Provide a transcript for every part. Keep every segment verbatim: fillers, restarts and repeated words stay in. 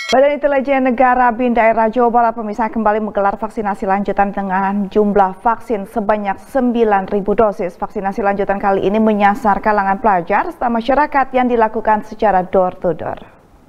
Badan Intelijen Negara B I N daerah Jawa Barat pemirsa kembali menggelar vaksinasi lanjutan dengan jumlah vaksin sebanyak sembilan ribu dosis. Vaksinasi lanjutan kali ini menyasar kalangan pelajar serta masyarakat yang dilakukan secara door to door.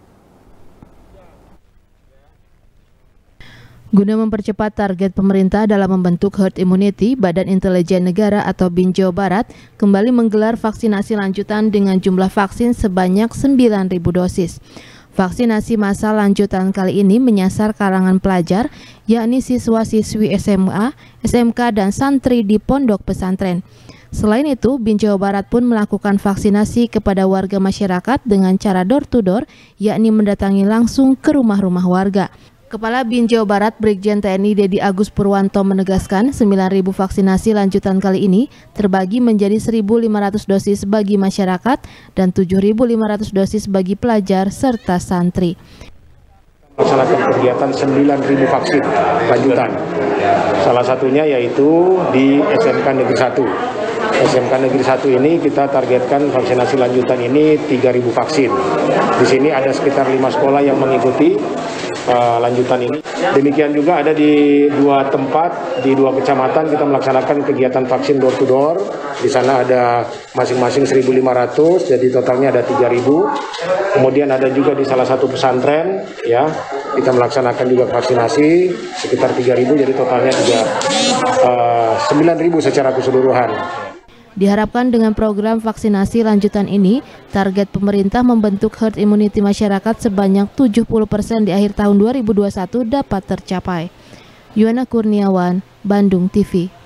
Guna mempercepat target pemerintah dalam membentuk herd immunity, Badan Intelijen Negara atau B I N Jawa Barat kembali menggelar vaksinasi lanjutan dengan jumlah vaksin sebanyak sembilan ribu dosis. Vaksinasi massal lanjutan kali ini menyasar kalangan pelajar, yakni siswa-siswi S M A, S M K, dan santri di pondok pesantren. Selain itu, B I N Jawa Barat pun melakukan vaksinasi kepada warga masyarakat dengan cara door to door, yakni mendatangi langsung ke rumah-rumah warga. Kepala B I N Jawa Barat Brigjen T N I Dedi Agus Purwanto menegaskan sembilan ribu vaksinasi lanjutan kali ini terbagi menjadi seribu lima ratus dosis bagi masyarakat dan tujuh ribu lima ratus dosis bagi pelajar serta santri. Melaksanakan kegiatan sembilan ribu vaksin lanjutan. Salah satunya yaitu di S M K Negeri satu. S M K Negeri satu ini kita targetkan vaksinasi lanjutan ini tiga ribu vaksin. Di sini ada sekitar lima sekolah yang mengikuti uh, lanjutan ini. Demikian juga ada di dua tempat, di dua kecamatan kita melaksanakan kegiatan vaksin door to door. Di sana ada masing-masing seribu lima ratus, jadi totalnya ada tiga ribu. Kemudian ada juga di salah satu pesantren, ya, kita melaksanakan juga vaksinasi sekitar tiga ribu, jadi totalnya juga uh, sembilan ribu secara keseluruhan. Diharapkan dengan program vaksinasi lanjutan ini, target pemerintah membentuk herd immunity masyarakat sebanyak tujuh puluh persen di akhir tahun dua ribu dua puluh satu dapat tercapai. Yuana Kurniawan, Bandung T V.